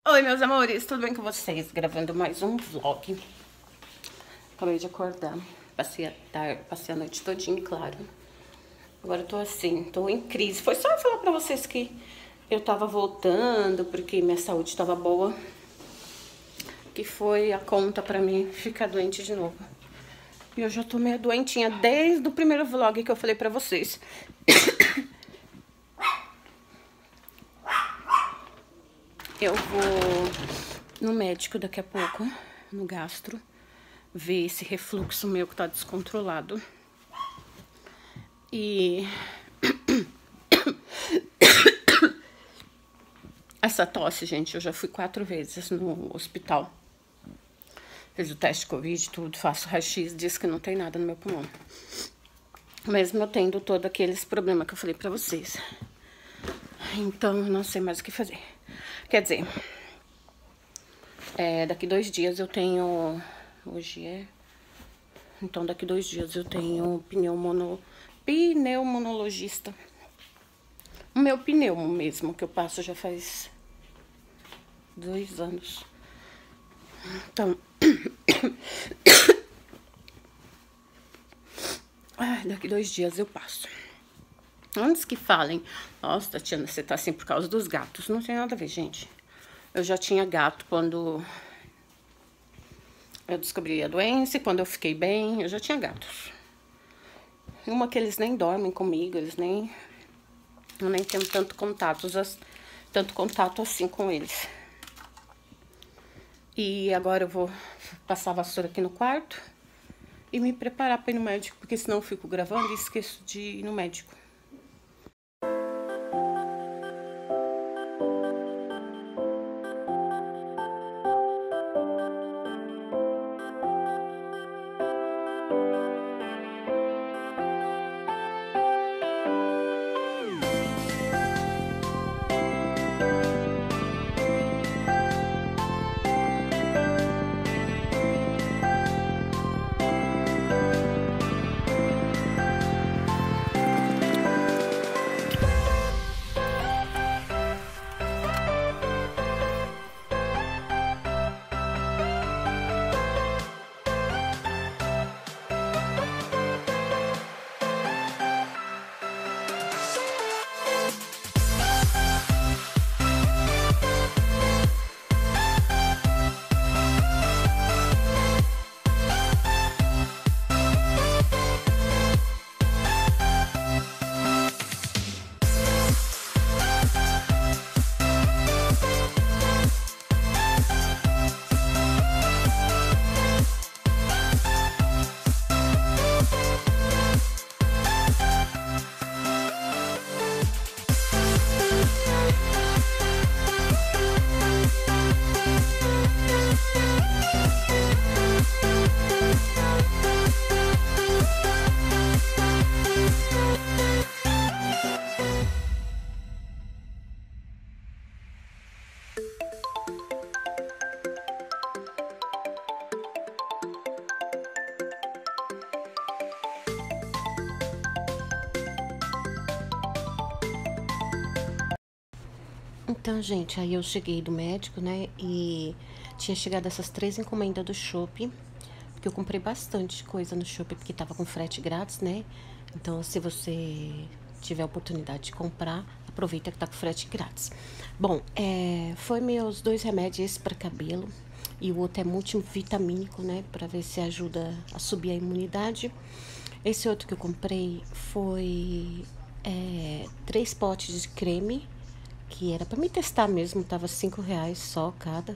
Oi, meus amores, tudo bem com vocês? Gravando mais um vlog. Acabei de acordar, passei a noite todinha, claro. Agora eu tô assim, tô em crise. Foi só eu falar pra vocês que eu tava voltando, porque minha saúde tava boa, que foi a conta pra mim ficar doente de novo. E eu já tô meio doentinha desde o primeiro vlog que eu falei pra vocês. Eu vou no médico daqui a pouco, no gastro, ver esse refluxo meu que tá descontrolado. E essa tosse, gente, eu já fui 4 vezes no hospital. Fiz o teste de Covid, tudo, faço raio-x, diz que não tem nada no meu pulmão. Mesmo eu tendo todos aqueles problemas que eu falei pra vocês. Então, eu não sei mais o que fazer. Quer dizer, daqui 2 dias eu tenho... Hoje é... Então, daqui 2 dias eu tenho pneumonologista. O meu pneumo mesmo, que eu passo já faz 2 anos. Então... daqui 2 dias eu passo. Antes que falem, nossa, Tatiana, você tá assim por causa dos gatos. Não tem nada a ver, gente. Eu já tinha gato quando eu descobri a doença, e quando eu fiquei bem, eu já tinha gatos. Uma que eles nem dormem comigo, eu nem tenho tanto contato assim com eles. E agora eu vou passar a vassoura aqui no quarto e me preparar para ir no médico, porque senão eu fico gravando e esqueço de ir no médico. Então, gente, aí eu cheguei do médico, né, e tinha chegado essas 3 encomendas do Shopee, porque eu comprei bastante coisa no Shopee, porque tava com frete grátis, né, então se você tiver a oportunidade de comprar, aproveita que tá com frete grátis. Bom, foi meus 2 remédios, esse pra cabelo, e o outro é multivitamínico, né, pra ver se ajuda a subir a imunidade. Esse outro que eu comprei foi 3 potes de creme, que era pra me testar mesmo, tava R$5 só cada.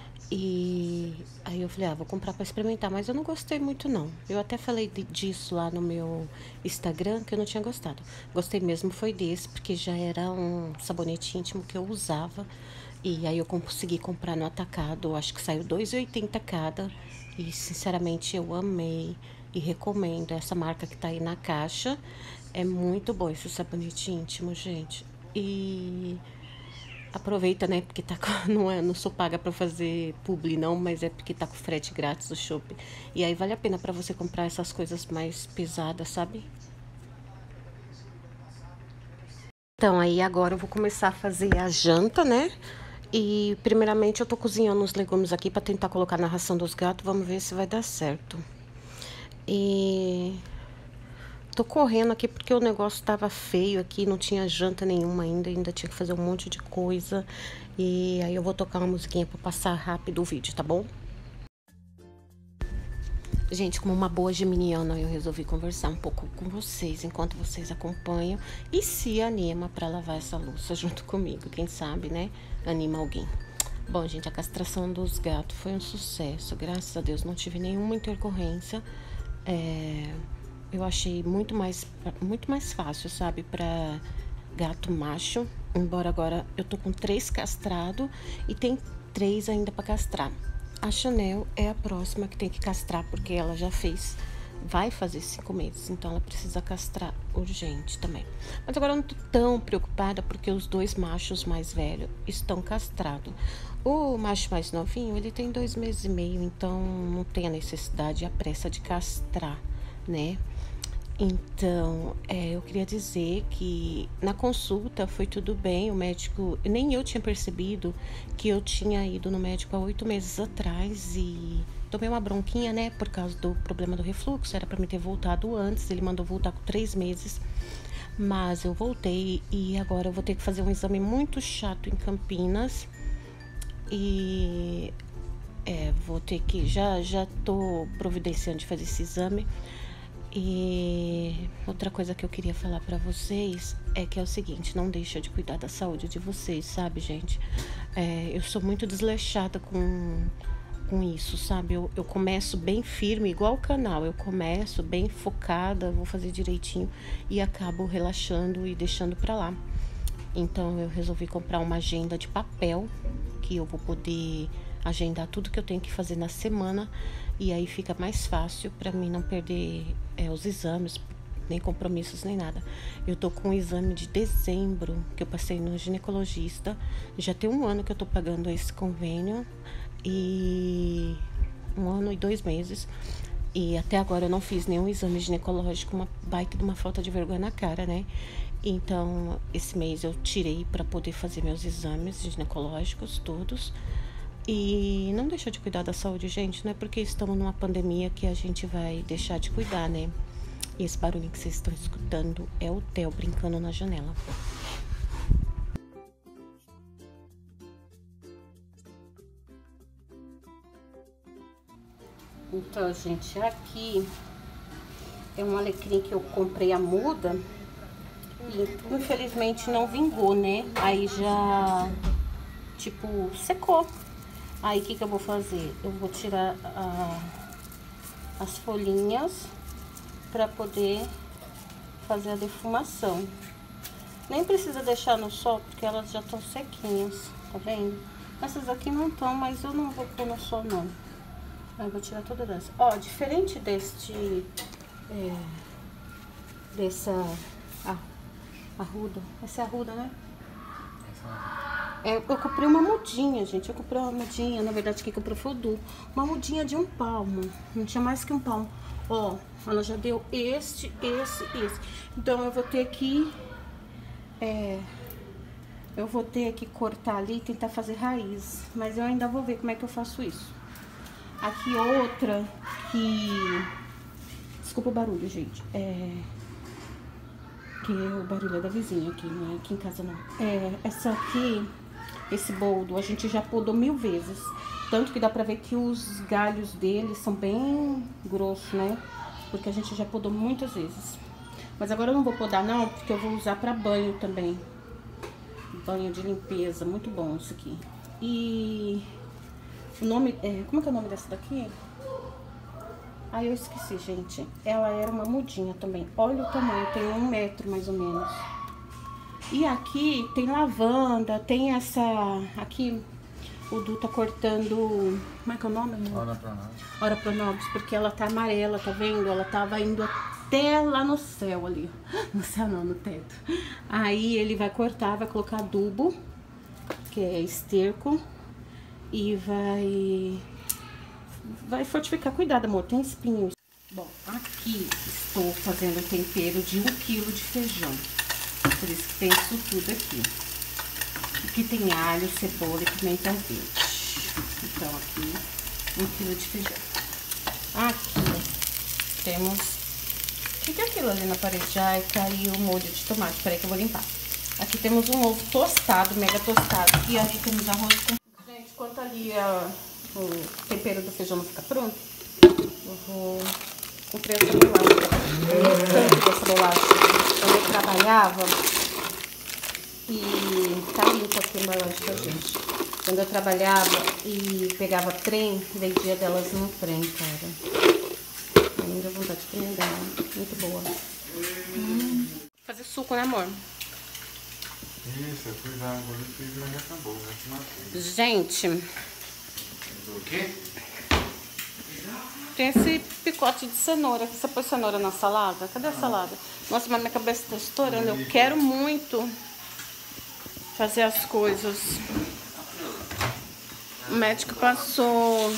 E aí eu falei, vou comprar pra experimentar, mas eu não gostei muito não. Eu até falei disso lá no meu Instagram, que eu não tinha gostado. Gostei mesmo foi desse, porque já era um sabonete íntimo que eu usava. E aí eu consegui comprar no atacado, acho que saiu R$2,80 cada. E sinceramente eu amei e recomendo essa marca que tá aí na caixa. É muito bom esse sabonete íntimo, gente. E aproveita, né, porque tá não sou paga pra fazer publi não, mas é porque tá com frete grátis do Shopee. E aí vale a pena pra você comprar essas coisas mais pesadas, sabe? Então, aí agora eu vou começar a fazer a janta, né? E primeiramente eu tô cozinhando os legumes aqui pra tentar colocar na ração dos gatos. Vamos ver se vai dar certo. E tô correndo aqui porque o negócio tava feio aqui, não tinha janta nenhuma ainda tinha que fazer um monte de coisa. E aí eu vou tocar uma musiquinha pra passar rápido o vídeo, tá bom? Gente, como uma boa geminiana, eu resolvi conversar um pouco com vocês enquanto vocês acompanham e se anima pra lavar essa louça junto comigo. Quem sabe, né? Anima alguém. Bom, gente, a castração dos gatos foi um sucesso. Graças a Deus, não tive nenhuma intercorrência. Eu achei muito mais fácil, sabe, pra gato macho. Embora agora eu tô com 3 castrados e tem 3 ainda pra castrar. A Chanel é a próxima que tem que castrar, porque ela já vai fazer 5 meses, então ela precisa castrar urgente também. Mas agora eu não tô tão preocupada, porque os 2 machos mais velhos estão castrados. O macho mais novinho, ele tem 2 meses e meio, então não tem a necessidade e a pressa de castrar, né? Então, eu queria dizer que na consulta foi tudo bem, o médico, nem eu tinha percebido que eu tinha ido no médico há 8 meses atrás e tomei uma bronquinha, né, por causa do problema do refluxo, era para me ter voltado antes, ele mandou voltar com 3 meses, mas eu voltei e agora eu vou ter que fazer um exame muito chato em Campinas e vou ter que, já tô providenciando de fazer esse exame. E outra coisa que eu queria falar pra vocês é que é o seguinte, não deixa de cuidar da saúde de vocês, sabe, gente? Eu sou muito desleixada com isso, sabe? Eu começo bem firme, igual o canal, eu começo bem focada, vou fazer direitinho e acabo relaxando e deixando pra lá. Então eu resolvi comprar uma agenda de papel, que eu vou poder agendar tudo que eu tenho que fazer na semana e aí fica mais fácil para mim não perder os exames, nem compromissos, nem nada. Eu tô com um exame de dezembro que eu passei no ginecologista, já tem 1 ano que eu tô pagando esse convênio e 1 ano e 2 meses e até agora eu não fiz nenhum exame ginecológico, uma baita de uma falta de vergonha na cara, né? Então esse mês eu tirei para poder fazer meus exames ginecológicos todos. E não deixa de cuidar da saúde, gente. Não é porque estamos numa pandemia que a gente vai deixar de cuidar, né? E esse barulhinho que vocês estão escutando é o Theo brincando na janela. Então, gente, aqui é um alecrim que eu comprei a muda e infelizmente não vingou, né? Aí já, tipo, secou. Aí, o que eu vou fazer? Eu vou tirar as folhinhas pra poder fazer a defumação. Nem precisa deixar no sol, porque elas já estão sequinhas, tá vendo? Essas aqui não estão, mas eu não vou pôr no sol, não. Aí, eu vou tirar todas elas. Ó, diferente dessa arruda. Essa é arruda, né? Eu comprei uma mudinha, gente. Eu comprei uma mudinha. Na verdade, quem comprou foi o Du. Uma mudinha de 1 palmo. Não tinha mais que 1 palmo. Ó, ela já deu esse. Então, eu vou ter que... eu vou ter que cortar ali e tentar fazer raiz. Mas eu ainda vou ver como é que eu faço isso. Aqui outra que... Desculpa o barulho, gente. Que o barulho é da vizinha aqui, não é aqui em casa, não. Essa aqui... Esse boldo a gente já podou 1000 vezes. Tanto que dá pra ver que os galhos dele são bem grossos, né? Porque a gente já podou muitas vezes. Mas agora eu não vou podar não, porque eu vou usar pra banho também. Banho de limpeza, muito bom isso aqui. E o nome, como é que é o nome dessa daqui? Ah, eu esqueci, gente. Ela era uma mudinha também. Olha o tamanho, tem 1 metro mais ou menos. E aqui tem lavanda, tem essa... Aqui o Du tá cortando... Como é que é o nome? Ora Pronobis. Ora Pronobis, porque ela tá amarela, tá vendo? Ela tava indo até lá no céu ali. No céu não, no teto. Aí ele vai cortar, vai colocar adubo, que é esterco. E vai fortificar. Cuidado, amor, tem espinhos. Bom, aqui estou fazendo o tempero de 1 quilo de feijão. Por isso que tem isso tudo aqui. Aqui tem alho, cebola e pimenta verde. Então, aqui, 1 quilo de feijão. Aqui, temos... O que é aquilo ali na parede? Ai, caiu o molho de tomate. Peraí que eu vou limpar. Aqui temos um ovo tostado, mega tostado. E ali temos arroz com... Gente, enquanto ali o tempero do feijão não fica pronto, eu vou... Comprei essa bolacha. Eu gosto tanto dessa bolacha. Quando eu trabalhava... E tá limpo aqui a embalagem, tá, gente? Quando eu trabalhava e pegava trem, vendia delas no trem, cara. Não deu vontade de comer dela. Muito boa. Fazer suco, né, amor? Isso, eu fui dar agora e fiz, mas já acabou, né? Gente, O quê? tem esse picote de cenoura. Você põe cenoura na salada? Cadê a salada? Nossa, mas minha cabeça tá estourando. Eu quero muito fazer as coisas. O médico passou.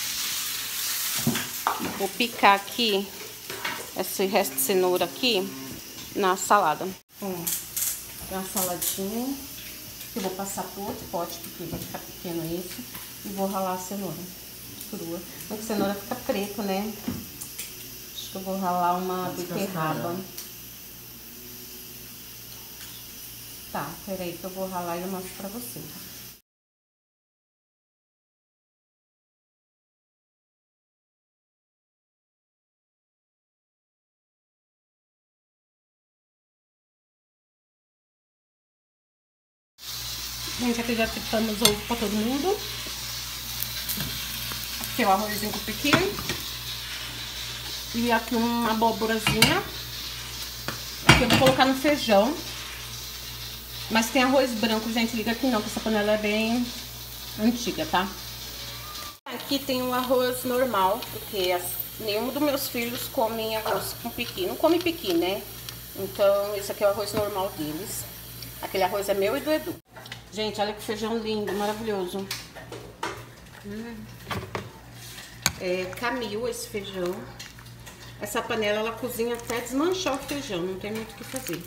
Vou picar aqui esse resto de cenoura aqui na salada. Tem uma saladinha que eu vou passar por outro pote, porque vai ficar pequeno esse. E vou ralar a cenoura crua. Porque a cenoura fica preta, né? Acho que eu vou ralar uma beterraba. Tá, peraí que eu vou ralar e eu mostro pra vocês. Gente, aqui já fritamos ovo pra todo mundo. Aqui é o arrozinho com piqui. E aqui uma abóborazinha. Aqui eu vou colocar no feijão. Mas tem arroz branco, gente, liga aqui não, que essa panela é bem antiga, tá? Aqui tem um arroz normal, porque nenhum dos meus filhos comem arroz com piqui. Não come piqui, né? Então, esse aqui é o arroz normal deles. Aquele arroz é meu e do Edu. Gente, olha que feijão lindo, maravilhoso. É Camil esse feijão. Essa panela, ela cozinha até desmanchar o feijão, não tem muito o que fazer.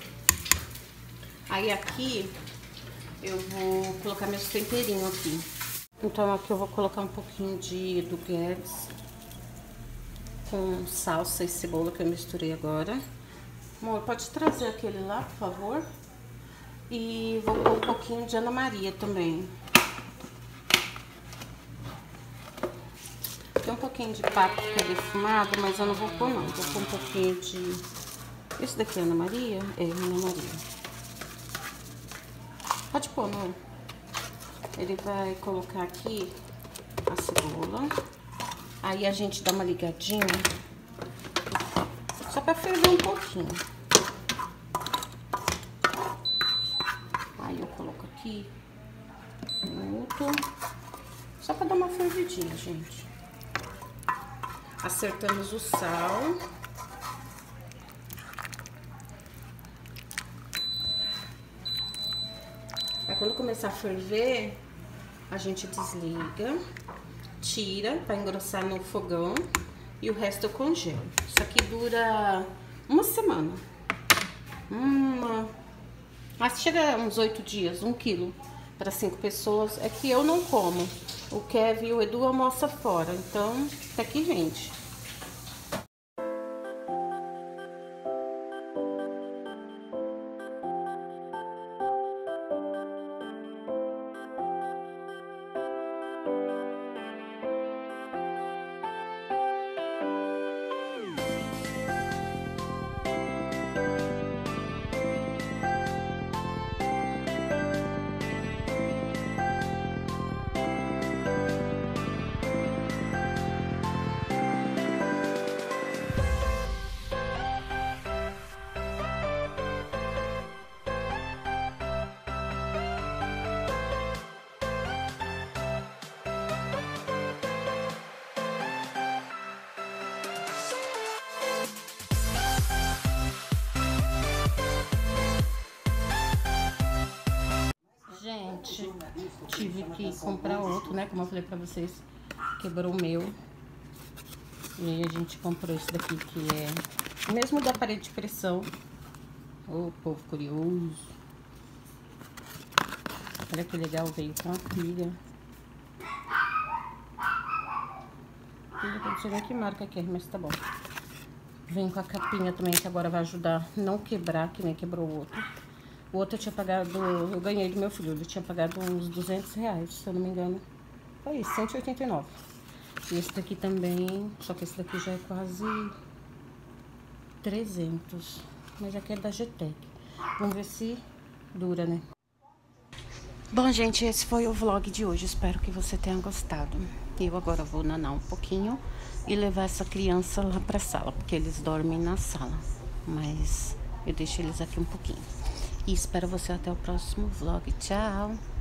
Aí aqui, eu vou colocar meus temperinhos aqui. Então aqui eu vou colocar um pouquinho de Edu Guedes com salsa e cebola que eu misturei agora. Amor, pode trazer aquele lá, por favor? E vou pôr um pouquinho de Ana Maria também. Tem um pouquinho de páprica defumada, mas eu não vou pôr não. Vou pôr um pouquinho de... Esse daqui é Ana Maria? É, Ana Maria. Pode pôr, amor. Ele vai colocar aqui a cebola. Aí a gente dá uma ligadinha. Só pra ferver um pouquinho. Aí eu coloco aqui. Minuto. Só pra dar uma fervidinha, gente. Acertamos o sal. Aí quando começar a ferver, a gente desliga, tira pra engrossar no fogão e o resto eu congelo. Isso aqui dura uma semana. Mas chega uns 8 dias, 1 quilo para 5 pessoas. É que eu não como. O Kevin e o Edu almoçam fora, então tá aqui, gente. Gente, tive que comprar outro, né? Como eu falei pra vocês, quebrou o meu. E aí a gente comprou esse daqui, que é o mesmo da parede de pressão. Ô, povo curioso. Olha que legal, veio com a pilha. Eu não sei nem que marca que é, mas tá bom. Vem com a capinha também, que agora vai ajudar a não quebrar, que nem quebrou o outro. O outro eu tinha pagado, eu ganhei do meu filho, ele tinha pagado uns R$200, se eu não me engano. Foi isso, 189. E esse daqui também, só que esse daqui já é quase 300. Mas aqui é da GTEC. Vamos ver se dura, né? Bom, gente, esse foi o vlog de hoje. Espero que você tenha gostado. Eu agora vou nanar um pouquinho e levar essa criança lá pra sala, porque eles dormem na sala. Mas eu deixo eles aqui um pouquinho. E espero você até o próximo vlog. Tchau!